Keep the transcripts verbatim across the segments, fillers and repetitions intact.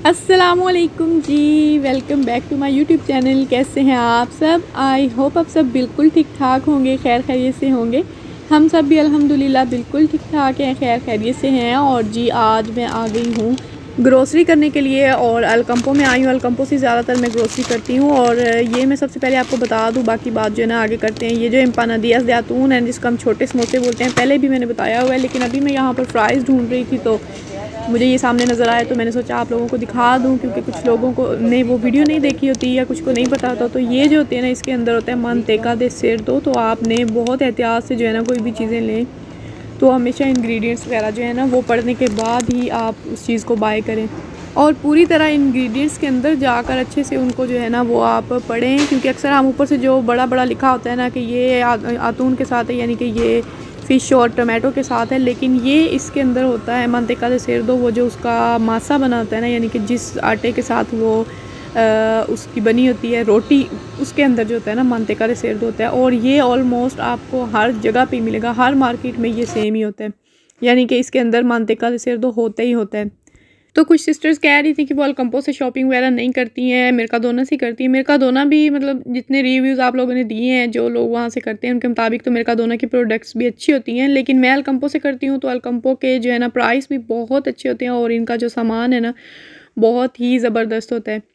अस्सलामुअलैकुम जी, welcome back to my YouTube channel. कैसे हैं आप सब? आई होप आप सब बिल्कुल ठीक ठाक होंगे, खैर खैरियत से होंगे। हम सब भी अल्हम्दुलिल्लाह बिल्कुल ठीक ठाक हैं, खैर खैरियत से हैं। और जी आज मैं आ गई हूँ ग्रोसरी करने के लिए और अलकम्पो में आई हूँ। अलकम्पो से ज़्यादातर मैं ग्रोसरी करती हूँ और ये मैं सबसे पहले आपको बता दूँ, बाकी बात जो है ना आगे करते हैं। ये जो एम्पानादियास ज़ैतून है जिसको हम छोटे समोसे बोलते हैं, पहले भी मैंने बताया हुआ है, लेकिन अभी मैं यहाँ पर फ्राइज़ ढूंढ रही थी तो मुझे ये सामने नज़र आया तो मैंने सोचा आप लोगों को दिखा दूं, क्योंकि कुछ लोगों को ने वो वीडियो नहीं देखी होती या कुछ को नहीं पता होता। तो ये जो होते हैं ना, इसके अंदर होता है मंतेका दे सेर्दो। तो आपने बहुत एहतियात से जो है ना कोई भी चीज़ें लें तो हमेशा इंग्रेडिएंट्स वगैरह जो है ना वो पढ़ने के बाद ही आप उस चीज़ को बाय करें और पूरी तरह इंग्रेडिएंट्स के अंदर जाकर अच्छे से उनको जो है ना वो आप पढ़ें। क्योंकि अक्सर हम ऊपर से जो बड़ा बड़ा लिखा होता है ना कि ये आतून के साथ है, यानी कि ये फ़िश और टमाटो के साथ है, लेकिन ये इसके अंदर होता है मंतेका दे सेर्दो। वो जो उसका मासा बना होता है ना, यानी कि जिस आटे के साथ वो आ, उसकी बनी होती है रोटी, उसके अंदर जो होता है ना मंतेका दे सेर्दो होता है। और ये ऑलमोस्ट आपको हर जगह पे मिलेगा, हर मार्केट में ये सेम ही होता है, यानी कि इसके अंदर मंतेका दे सेर्दो होता ही होता है। तो कुछ सिस्टर्स कह रही थी कि वो अलकम्पो से शॉपिंग वगैरह नहीं करती हैं, मेरकाडोना से करती हैं। मेरकाडोना भी मतलब जितने रिव्यूज़ आप लोगों ने दिए हैं, जो लोग वहाँ से करते हैं उनके मुताबिक तो मेरकाडोना की प्रोडक्ट्स भी अच्छी होती हैं। लेकिन मैं अलकम्पो से करती हूँ तो अलकम्पो के जो है ना प्राइस भी बहुत अच्छे होते हैं और इनका जो सामान है ना बहुत ही ज़बरदस्त होता है।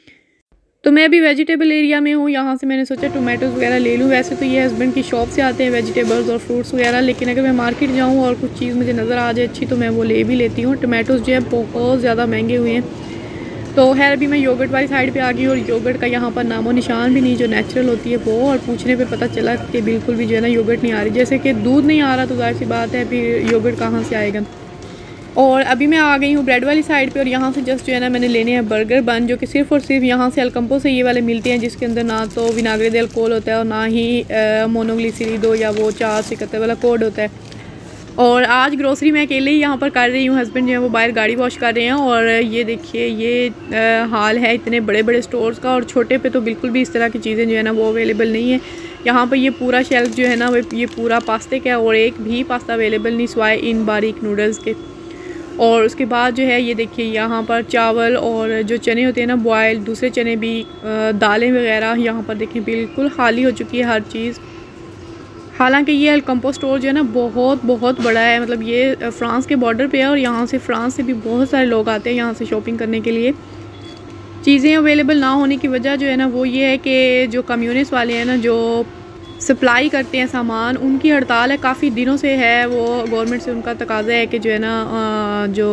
तो मैं अभी वेजिटेबल एरिया में हूँ, यहाँ से मैंने सोचा टोमेटोज़ वगैरह ले लूँ। वैसे तो ये हस्बैंड की शॉप से आते हैं वेजिटेबल्स और फ्रूट्स वगैरह, लेकिन अगर मैं मार्केट जाऊँ और कुछ चीज़ मुझे नज़र आ जाए अच्छी तो मैं वो ले भी लेती हूँ। टोमेटोज़ जो है बहुत ज़्यादा महंगे हुए हैं। तो खैर अभी मैं योगर्ट वाली साइड पे आ गई और योगर्ट का यहाँ पर नामो निशान भी नहीं, जो नेचुरल होती है वो। और पूछने पे पता चला कि बिल्कुल भी जो है ना योगर्ट नहीं आ रही। जैसे कि दूध नहीं आ रहा तो जाहिर सी बात है फिर योगर्ट कहाँ से आएगा। और अभी मैं आ गई हूँ ब्रेड वाली साइड पे और यहाँ से जस्ट जो है ना मैंने लेने हैं बर्गर बन, जो कि सिर्फ और सिर्फ यहाँ से अलकम्पो से ये वाले मिलते हैं, जिसके अंदर ना तो विनाग्रे दे अल्कोहल होता है और ना ही मोनोग्लिसरीडो या वो चार सिकत्ते वाला कोड होता है। और आज ग्रोसरी मैं अकेले ही यहाँ पर कर रही हूँ, हस्बैंड जो है वो बाहर गाड़ी वॉश कर रहे हैं। और ये देखिए ये आ, हाल है इतने बड़े बड़े स्टोर्स का, और छोटे पे तो बिल्कुल भी इस तरह की चीज़ें जो है ना वो अवेलेबल नहीं है। यहाँ पर ये पूरा शेल्फ जो है ना ये पूरा पास्ते का है और एक भी पास्ता अवेलेबल नहीं सिवाय इन बारीक नूडल्स के। और उसके बाद जो है ये देखिए यहाँ पर चावल और जो चने होते हैं ना बॉयल, दूसरे चने भी, दालें वगैरह यहाँ पर देखें बिल्कुल खाली हो चुकी है हर चीज़। हालांकि ये अलकम्पो स्टोर जो है ना बहुत बहुत बड़ा है, मतलब ये फ्रांस के बॉर्डर पे है और यहाँ से फ्रांस से भी बहुत सारे लोग आते हैं यहाँ से शॉपिंग करने के लिए। चीज़ें अवेलेबल ना होने की वजह जो है ना वो ये है कि जो कम्युनिस्ट वाले हैं ना, जो सप्लाई करते हैं सामान, उनकी हड़ताल है, काफ़ी दिनों से है। वो गवर्नमेंट से उनका तकाजा है कि जो है ना जो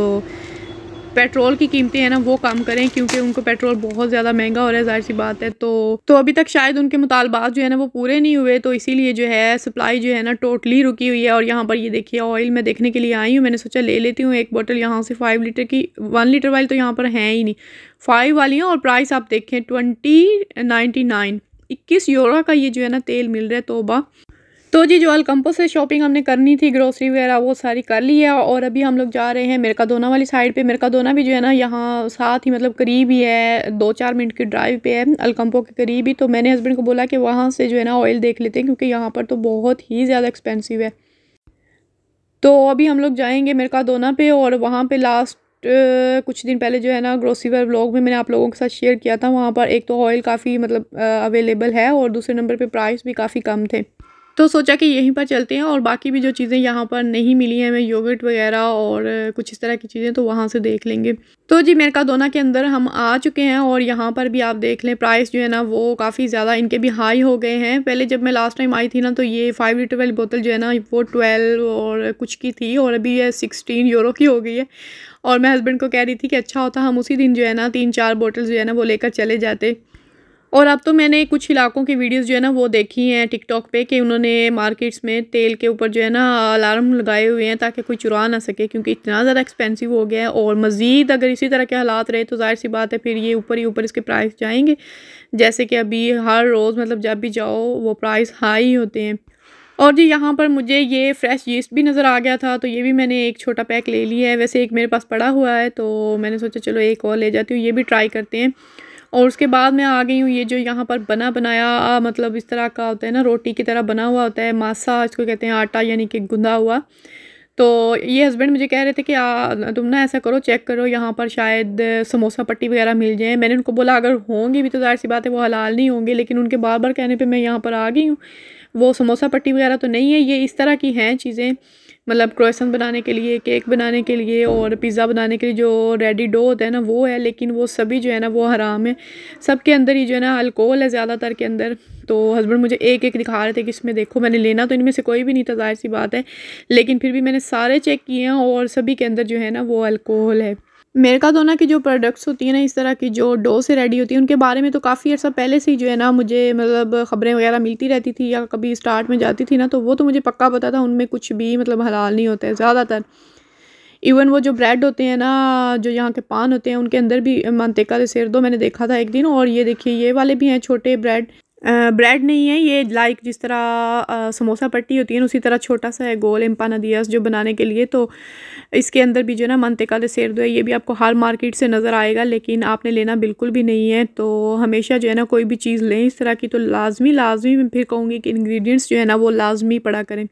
पेट्रोल की कीमतें हैं ना वो कम करें, क्योंकि उनको पेट्रोल बहुत ज़्यादा महंगा हो रहा है, जाहिर सी बात है। तो तो अभी तक शायद उनके मुतालबात जो है ना वो पूरे नहीं हुए, तो इसीलिए जो है सप्लाई जो है ना टोटली रुकी हुई है। और यहाँ पर ये देखिए ऑयल मैं देखने के लिए आई हूँ, मैंने सोचा ले लेती हूँ एक बोतल यहाँ से फाइव लीटर की। वन लीटर वाली तो यहाँ पर हैं ही नहीं, फाइव वाली हैं। और प्राइस आप देखें ट्वेंटी नाइन्टी नाइन इक्कीस यूरो का ये जो है ना तेल मिल रहा है, तोबा। तो जी जो अलकम्पो से शॉपिंग हमने करनी थी ग्रोसरी वगैरह वो सारी कर ली है और अभी हम लोग जा रहे हैं मेरकाडोना वाली साइड पे। मेरकाडोना भी जो है ना यहाँ साथ ही मतलब करीब ही है, दो चार मिनट की ड्राइव पे है अलकम्पो के करीब ही। तो मैंने हस्बैंड को बोला कि वहाँ से जो है ना ऑयल देख लेते हैं, क्योंकि यहाँ पर तो बहुत ही ज़्यादा एक्सपेंसिव है। तो अभी हम लोग जाएँगे मेरकाडोना पे और वहाँ पर लास्ट Uh, कुछ दिन पहले जो है ना ग्रोसरी वाले व्लॉग में मैंने आप लोगों के साथ शेयर किया था, वहाँ पर एक तो ऑयल काफ़ी मतलब अवेलेबल है और दूसरे नंबर पे प्राइस भी काफ़ी कम थे। तो सोचा कि यहीं पर चलते हैं और बाकी भी जो चीज़ें यहाँ पर नहीं मिली हैं, मैं योगर्ट वगैरह और कुछ इस तरह की चीज़ें तो वहाँ से देख लेंगे। तो जी मेरकाडोना के अंदर हम आ चुके हैं और यहाँ पर भी आप देख लें प्राइस जो है ना वो काफ़ी ज़्यादा इनके भी हाई हो गए हैं। पहले जब मैं लास्ट टाइम आई थी ना तो ये फाइव लीटर वाली बोतल जो है ना वो ट्वेल्व और कुछ की थी और अभी ये सिक्सटीन यूरो की हो गई है। और मैं हस्बैंड को कह रही थी कि अच्छा होता हम उसी दिन जो है ना तीन चार बोतल जो है ना वो लेकर चले जाते। और अब तो मैंने कुछ इलाकों की वीडियोस जो है ना वो देखी हैं टिकटॉक पे कि उन्होंने मार्केट्स में तेल के ऊपर जो है ना अलार्म लगाए हुए हैं ताकि कोई चुरा ना सके, क्योंकि इतना ज़्यादा एक्सपेंसिव हो गया है। और मज़ीद अगर इसी तरह के हालात रहे तो जाहिर सी बात है फिर ये ऊपर ही ऊपर इसके प्राइस जाएंगे। जैसे कि अभी हर रोज़ मतलब जब भी जाओ वो प्राइस हाई होते हैं। और जी यहाँ पर मुझे ये फ्रेश यीस्ट भी नज़र आ गया था, तो ये भी मैंने एक छोटा पैक ले लिया है। वैसे एक मेरे पास पड़ा हुआ है तो मैंने सोचा चलो एक और ले जाती हूँ, ये भी ट्राई करते हैं। और उसके बाद मैं आ गई हूँ ये जो यहाँ पर बना बनाया मतलब इस तरह का होता है ना, रोटी की तरह बना हुआ होता है, मासा इसको कहते हैं, आटा यानी कि गुंदा हुआ। तो ये हस्बैंड मुझे कह रहे थे कि आ, तुम ना ऐसा करो, चेक करो यहाँ पर शायद समोसा पट्टी वगैरह मिल जाए। मैंने उनको बोला अगर होंगी भी तो ज़ाहिर सी बात है वो हलाल नहीं होंगे, लेकिन उनके बार बार कहने पे मैं यहाँ पर आ गई हूँ। वो समोसा पट्टी वगैरह तो नहीं है, ये इस तरह की हैं चीज़ें, मतलब क्रोएसन बनाने के लिए, केक बनाने के लिए और पिज़्ज़ा बनाने के लिए जो रेडी डो होता है ना वो है, लेकिन वो सभी जो है ना वो हराम है। सब के अंदर ही जो है ना अल्कोहल है ज़्यादातर के अंदर। तो हस्बैंड मुझे एक एक दिखा रहे थे कि इसमें देखो, मैंने लेना तो इनमें से कोई भी नहीं था ज़ाहिर सी बात है, लेकिन फिर भी मैंने सारे चेक किए हैं और सभी के अंदर जो है ना वो अल्कोहल है। मेरे का तो ना कि जो प्रोडक्ट्स होती हैं ना इस तरह की जो डो से रेडी होती है, उनके बारे में तो काफ़ी अर्सा पहले से ही जो है ना मुझे मतलब ख़बरें वगैरह मिलती रहती थी, या कभी स्टार्ट में जाती थी ना तो वो तो मुझे पक्का पता था उनमें कुछ भी मतलब हलाल नहीं होता है ज़्यादातर। इवन वो जो ब्रेड होते हैं ना, जो यहाँ के पान होते हैं, उनके अंदर भी मंतेका दे सेर दो मैंने देखा था एक दिन। और ये देखिए ये वाले भी हैं छोटे ब्रेड, ब्रेड नहीं है ये, लाइक जिस तरह आ, समोसा पट्टी होती है उसी तरह छोटा सा है गोल एम्पानादियास जो बनाने के लिए। तो इसके अंदर भी जो है ना मंतेका दे सेर दो है, ये भी आपको हर मार्केट से नज़र आएगा, लेकिन आपने लेना बिल्कुल भी नहीं है। तो हमेशा जो है ना कोई भी चीज़ लें इस तरह की तो लाजमी लाजमी मैं फिर कहूँगी कि इंग्रेडिएंट्स जो है ना वो लाजमी पड़ा करें।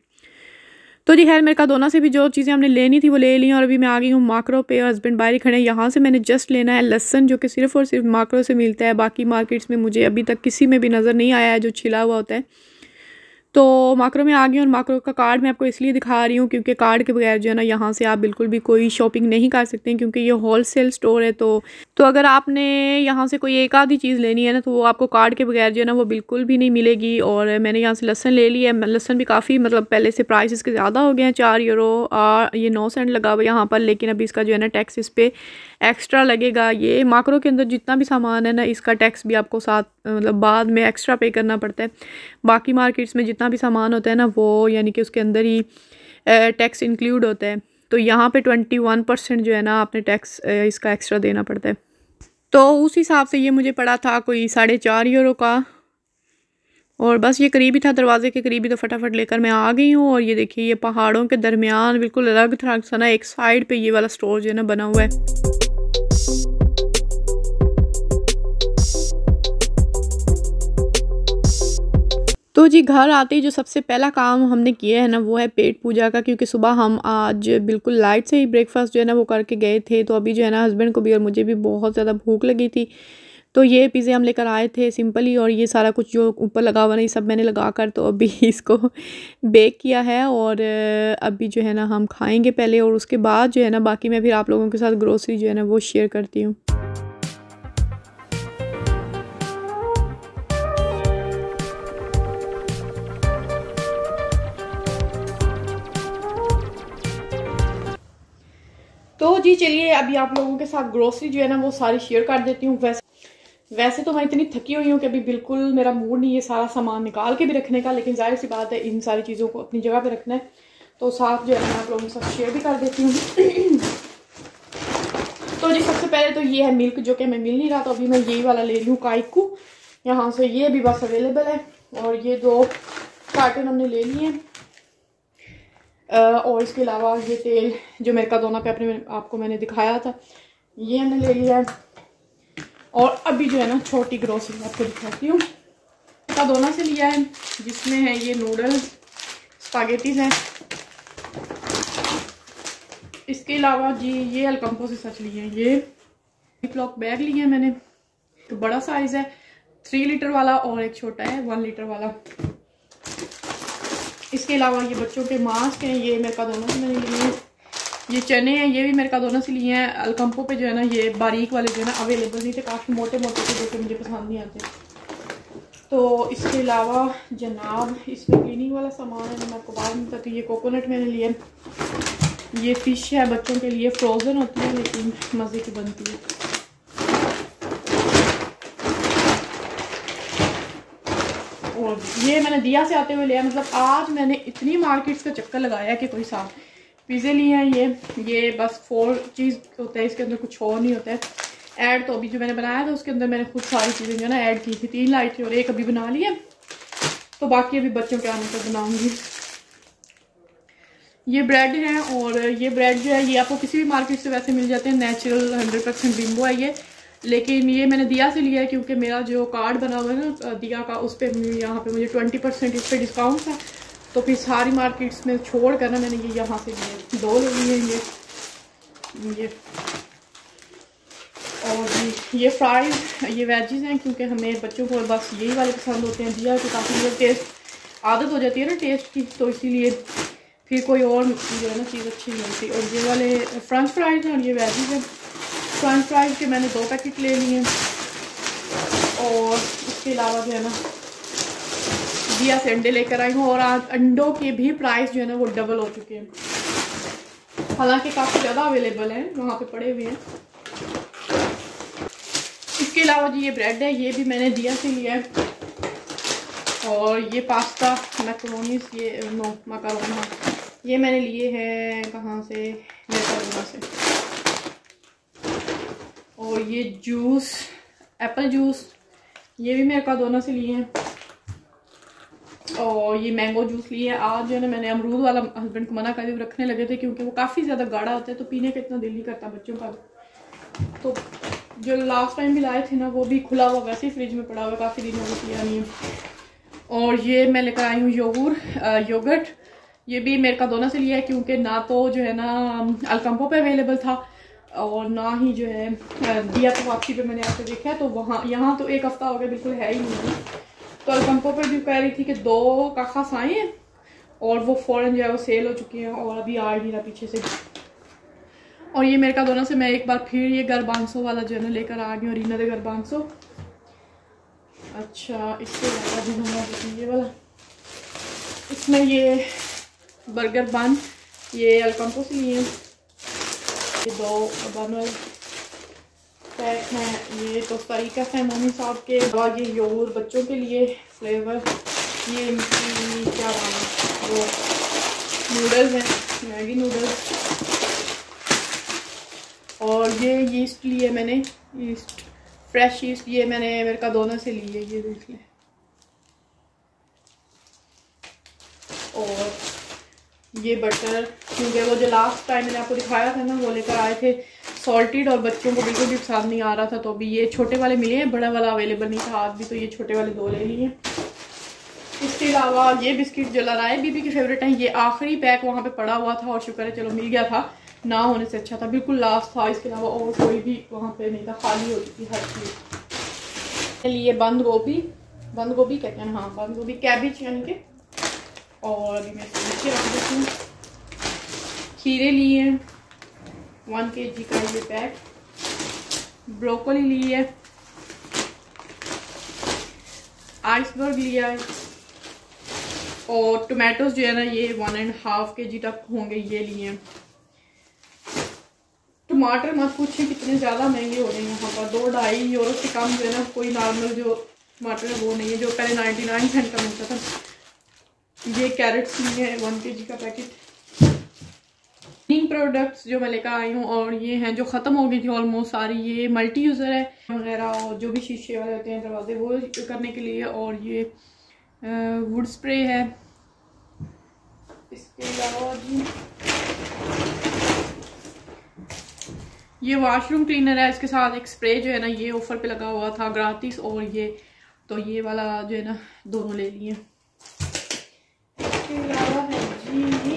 तो जी खैर मेरकाडोना से भी जो चीज़ें हमने लेनी थी वो ले ली, और अभी मैं आ गई हूँ माक्रो पे। हस्बैंड बाहर ही खड़े हैं। यहाँ से मैंने जस्ट लेना है लहसन, जो कि सिर्फ़ और सिर्फ माक्रो से मिलता है, बाकी मार्केट्स में मुझे अभी तक किसी में भी नज़र नहीं आया है जो छिला हुआ होता है। तो माक्रो में आ गई, और माक्रो का कार्ड मैं आपको इसलिए दिखा रही हूँ क्योंकि कार्ड के बगैर जो है ना यहाँ से आप बिल्कुल भी कोई शॉपिंग नहीं कर सकते, क्योंकि ये होलसेल स्टोर है। तो तो अगर आपने यहाँ से कोई एक आधी चीज़ लेनी है ना तो वो आपको कार्ड के बगैर जो है ना वो बिल्कुल भी नहीं मिलेगी। और मैंने यहाँ से लहसन ले लिया है। लहसन भी काफ़ी मतलब पहले से प्राइस इसके ज़्यादा हो गए हैं, चार यूरो और ये नौ सेंट लगा हुआ यहाँ पर, लेकिन अभी इसका जो है ना टैक्स इस पर एक्स्ट्रा लगेगा। ये माक्रो के अंदर जितना भी सामान है ना इसका टैक्स भी आपको साथ मतलब बाद में एक्स्ट्रा पे करना पड़ता है। बाकी मार्केट्स में जितना भी सामान होता है ना वो यानी कि उसके अंदर ही टैक्स इंक्लूड होता है। तो यहाँ पे ट्वेंटी वन परसेंट जो है ना आपने टैक्स इसका एक्स्ट्रा देना पड़ता है। तो उस हिसाब से ये मुझे पड़ा था कोई साढ़े चार यूरो का, और बस ये करीब ही था, दरवाजे के करीब ही, तो फटाफट लेकर मैं आ गई हूँ। और ये देखिए ये पहाड़ों के दरमियान बिल्कुल अलग थलग सा ना एक साइड पे ये वाला स्टोर जो है ना बना हुआ है। तो जी घर आते ही जो सबसे पहला काम हमने किया है ना वो है पेट पूजा का, क्योंकि सुबह हम आज बिल्कुल लाइट से ही ब्रेकफास्ट जो है ना वो करके गए थे। तो अभी जो है ना हस्बैंड को भी और मुझे भी बहुत ज़्यादा भूख लगी थी, तो ये पिज़्ज़े हम लेकर आए थे सिंपल ही। और ये सारा कुछ जो ऊपर लगा हुआ ना ये सब मैंने लगा कर तो अभी इसको बेक किया है, और अभी जो है ना हम खाएँगे पहले, और उसके बाद जो है ना बाकी मैं फिर आप लोगों के साथ ग्रोसरी जो है ना वो शेयर करती हूँ। तो जी चलिए अभी आप लोगों के साथ ग्रोसरी जो है ना वो सारी शेयर कर देती हूँ। वैसे वैसे तो मैं इतनी थकी हुई हूँ कि अभी बिल्कुल मेरा मूड नहीं है सारा सामान निकाल के भी रखने का, लेकिन जाहिर सी बात है इन सारी चीज़ों को अपनी जगह पे रखना है, तो साथ जो है मैं आप लोगों के साथ शेयर भी कर देती हूँ। तो जी सबसे पहले तो ये है मिल्क, जो कि मैं मिल नहीं रहा, तो अभी मैं यही वाला ले रही हूँ काइकू यहाँ से, ये भी बस अवेलेबल है। और ये दो कार्टन हमने ले लिए, और इसके अलावा ये तेल जो मेरकाडोना पे अपने आपको मैंने दिखाया था ये हमने ले लिया है। और अभी जो है ना छोटी ग्रोसरी आपको दिखाती हूँ, मेरकाडोना से लिया है, जिसमें है ये नूडल्स, स्पागेटीज हैं। इसके अलावा जी ये अलकम्पो से सच लिए हैं, ये फ्लॉक बैग लिए हैं मैंने, तो बड़ा साइज है थ्री लीटर वाला, और एक छोटा है वन लीटर वाला। इसके अलावा ये बच्चों के मास्क हैं, ये मेरकाडोना से मैंने लिए हैं। ये चने हैं, ये भी मेरकाडोना से लिए हैं। अलकम्पो पे जो है ना ये बारीक वाले जो है ना अवेलेबल नहीं थे, काफ़ी मोटे मोटे थे जो कि मुझे पसंद नहीं आते। तो इसके अलावा जनाब इसमें क्लीनिंग वाला सामान है, मैं आपको बाद में बताती हूँ। ये कोकोनट मैंने लिया, ये फ़िश है बच्चों के लिए, फ्रोज़न होती है लेकिन मज़े की बनती है। और ये मैंने दिया से आते हुए लिया, मतलब आज मैंने इतनी मार्केट्स का चक्कर लगाया कि कोई साथ पिज़्ज़े लिए हैं। ये ये बस फोर चीज़ होता है, इसके अंदर कुछ और नहीं होता है ऐड। तो अभी जो मैंने बनाया था उसके अंदर मैंने खुद सारी चीज़ें जो है ना ऐड की थी, तीन लाई थी और एक अभी बना लिया, तो बाकी अभी बच्चों के आने पर बनाऊंगी। ये ब्रेड है, और ये ब्रेड जो है ये आपको किसी भी मार्केट से वैसे मिल जाते हैं, नेचुरल हंड्रेड परसेंट बिम्बो है ये, लेकिन ये मैंने दिया से लिया है क्योंकि मेरा जो कार्ड बना हुआ है ना दिया का, उस पर यहाँ पे मुझे ट्वेंटी परसेंट इस पर डिस्काउंट था, तो फिर सारी मार्केट्स में छोड़ कर ना मैंने ये यहाँ से लिया। दो ले लिए ये ये और ये ये फ्राइज ये वेजीज हैं, क्योंकि हमें बच्चों को बस यही वाले पसंद होते हैं। दिया तो काफ़ी मतलब टेस्ट आदत हो जाती है ना टेस्ट की, तो इसीलिए फिर कोई और जो है ना चीज़ अच्छी नहीं होती। और ये वाले फ्रेंच फ्राइज हैं और ये वेजीज हैं। फ्रेंच फ्राइज के मैंने दो पैकेट ले लिए और इसके अलावा जो है ना दिया से अंडे लेकर आई हूँ। और आज अंडों के भी प्राइस जो है ना वो डबल हो चुके हैं, हालांकि काफ़ी ज़्यादा अवेलेबल हैं, वहाँ पे पड़े हुए हैं। इसके अलावा जी ये ब्रेड है, ये भी मैंने दिया से लिया है। और ये पास्ता मैकरोनीज ये नो माकारोन हाँ ये मैंने लिए हैं कहाँ से, मैकरोना से। और ये जूस एप्पल जूस ये भी मेरे का दोनों से लिए हैं। और ये मैंगो जूस लिए। आज जो है ना मैंने अमरूद वाला हस्बैंड को मना कर दिया, रखने लगे थे क्योंकि वो काफ़ी ज़्यादा गाढ़ा होता है, तो पीने का इतना दिल नहीं करता बच्चों का। तो जो लास्ट टाइम भी लाए थे ना वो भी खुला हुआ वैसे ही फ्रिज में पड़ा हुआ, काफ़ी दिन हो गए पिया नहीं है। और ये मैं लेकर आई हूँ योगूर योगर्ट, ये भी मेरे का दोनों से लिया है, क्योंकि ना तो जो है ना अलकम्पो पे अवेलेबल था और ना ही जो है दिया तो वापसी पे मैंने आके देखा, तो वहाँ यहाँ तो एक हफ्ता हो गया बिल्कुल है ही नहीं। तो अलकम्पो पे भी कह रही थी कि दो काखास आए हैं और वो फ़ौरन जो है वो सेल हो चुके हैं और अभी आ ही रहा पीछे से। और ये मेरे का दोनों से मैं एक बार फिर ये गरबांसो वाला जो है ना लेकर आ गई हूँ, रीना दे गरबांसो। अच्छा इसके अलावा जो है ये वाला, इसमें ये बर्गर बन ये अलकम्पो से लिए, ये दो बन वाले पैक हैं। ये तो तरीका है मम्मी साहब के। और ये योगूर बच्चों के लिए फ्लेवर, ये इनकी क्या नाम है वो नूडल्स हैं, मैगी नूडल्स। और ये यीस्ट लिए मैंने, यीस्ट फ्रेश यीस्ट ये मैंने मेरे का दोनों से लिए, ये देख लें। और ये बटर, क्योंकि वो जो लास्ट टाइम मैंने आपको दिखाया था ना वो लेकर आए थे सॉल्टेड और बच्चों को बिल्कुल भी पसंद नहीं आ रहा था, तो अभी ये छोटे वाले मिले हैं, बड़ा वाला अवेलेबल नहीं था आज भी, तो ये छोटे वाले दो ले लिए। इसके अलावा ये बिस्किट जो लराए बीबी की फेवरेट है, ये आखिरी पैक वहाँ पे पड़ा हुआ था और शुक्र है चलो मिल गया था, ना होने से अच्छा था, बिल्कुल लास्ट था। इसके अलावा और कोई भी वहाँ पे नहीं था, खाली हो चुकी हर चीज़। लिए बंद गोभी, बंद गोभी कहते हैं हाँ बंद गोभी, कैबिज यानी कि। और अभी मैं नीचे रख देती हूँ। खीरे लिए हैं वन के जी का ये पैक, ब्रोकोली ली है, आइसबर्ग लिया है, और टोमेटोज जो है ना ये वन एंड हाफ के जी तक होंगे ये लिए हैं। टमाटर मत पूछिए कितने ज़्यादा महंगे हो रहे हैं यहाँ पर, दो ढाई यूरो से कम जो है ना कोई नॉर्मल जो टमाटर है वो नहीं है, जो पहले नाइन्टी नाइन सेंट का मिलता था। ये कैरेट्स लिए हैं वन के जी का पैकेट। क्लीनिंग प्रोडक्ट्स जो मैं लेकर आई हूँ और ये हैं जो ख़त्म हो गई थी ऑलमोस्ट सारी, ये मल्टी यूज़र है वगैरह और जो भी शीशे वाले होते हैं दरवाजे वो करने के लिए। और ये वुड स्प्रे है। इसके अलावा जी ये वॉशरूम क्लीनर है, इसके साथ एक स्प्रे जो है ना ये ऑफर पे लगा हुआ था ग्राटिस, और ये तो ये वाला जो है ना दोनों ले लिए। इसके अलावा है जी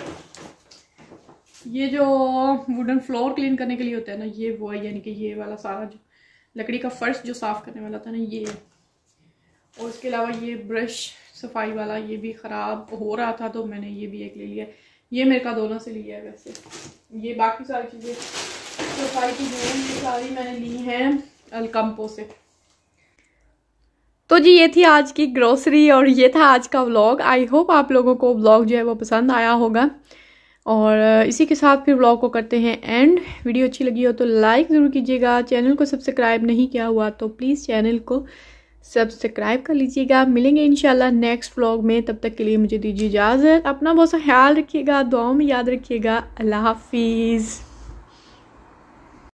ये जो वुडन फ्लोर क्लीन करने के लिए होता है ना ये वो है, यानी कि ये वाला सारा जो लकड़ी का फर्श जो साफ करने वाला था ना ये। और इसके अलावा ये ब्रश सफाई वाला, ये भी ख़राब हो रहा था तो मैंने ये भी एक ले लिया। ये मेरे का दोनों से लिया है वैसे। ये बाकी सारी चीज़ें सफाई की जो है ये सारी मैंने ली हैं अलकम्पो से। तो जी ये थी आज की ग्रोसरी और ये था आज का व्लॉग। आई होप आप लोगों को व्लॉग जो है वो पसंद आया होगा। और इसी के साथ फिर व्लॉग को करते हैं एंड। वीडियो अच्छी लगी हो तो लाइक ज़रूर कीजिएगा। चैनल को सब्सक्राइब नहीं किया हुआ तो प्लीज़ चैनल को सब्सक्राइब कर लीजिएगा। मिलेंगे इंशाल्लाह नेक्स्ट व्लॉग में, तब तक के लिए मुझे दीजिए इजाज़त। अपना बहुत सा ख्याल रखिएगा, दुआओं में याद रखिएगा। अल्लाह हाफिज़।